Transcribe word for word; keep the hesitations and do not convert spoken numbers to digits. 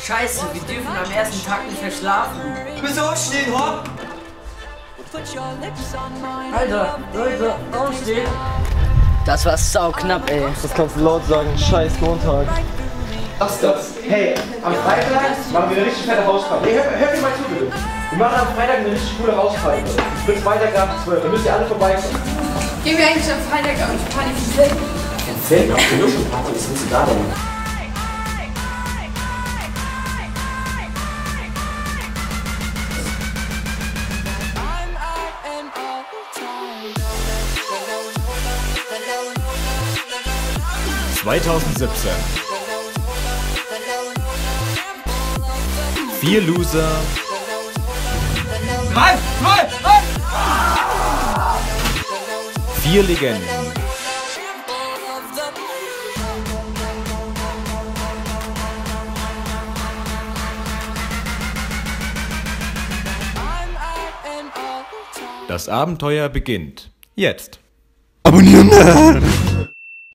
Scheiße, wir dürfen am ersten Tag nicht mehr schlafen. Müssen wir aufstehen, ho? Alter, Leute, aufstehen. Das war sau knapp, ey. Das kannst du laut sagen, scheiß Montag. Was das? Hey, am Freitag machen wir eine richtig fette Hausparty. Hey, hör, hör mir mal zu, bitte. Wir machen am Freitag eine richtig coole Hausparty. Es wird Freitag ab zwölf, da müsst ihr alle vorbeikommen. Gehen wir eigentlich am Freitag auf die Party für Zelten? Ein Zelt auf der Luftparty, was willst du da denn? zweitausendsiebzehn. Vier Loser. Halt! Halt! Halt! Vier Legenden. Das Abenteuer beginnt jetzt. Abonnieren!